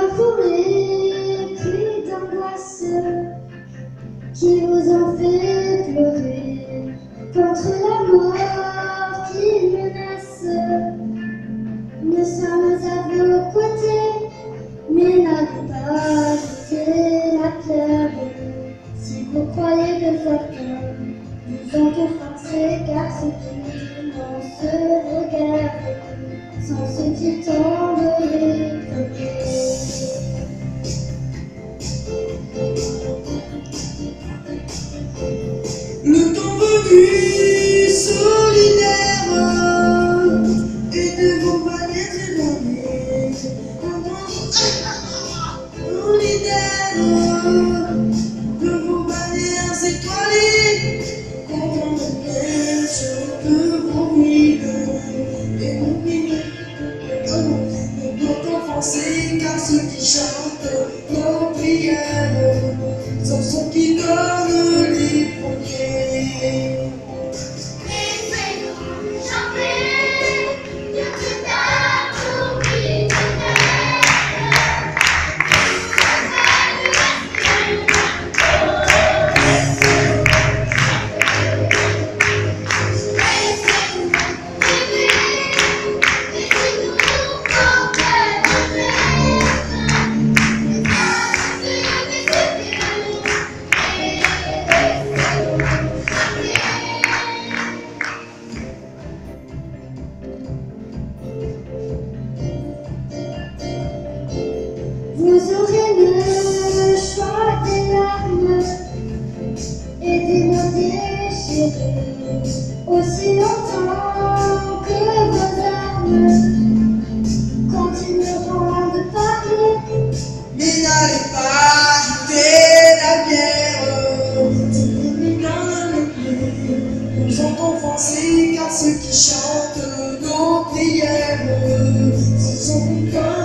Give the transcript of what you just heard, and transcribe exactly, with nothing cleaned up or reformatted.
pour les cris d'angoisse qui vous ont fait pleurer contre la mort qui menace. Nous sommes à vos côtés, mais n'allez pas jeter la pierre. Si vous croyez que certains vous ont offensé, car ceux qui n'ont se regardent sont ceux qui tombent les premiers. Le temps venu, solidaire, et de vos bannières éloignées, solidaire, de vos bannières étoilées, contre le piège de vos mines, et vos mines ne doivent offenser, car ceux qui chantent nos prières sont ceux qui donnent les premiers. Laissez-nous chanter, Dieu vous a promis de faire. Laissez-nous rêver, laissez-nous porter nos rêves. Vous aurez le choix des larmes et des mots déchirés aussi longtemps que vos armes continueront de parler. Mais n'allez pas jeter la pierre, ceux qui nous donnent le pied nous ont offensés, car ceux qui chantent nos prières, ce sont des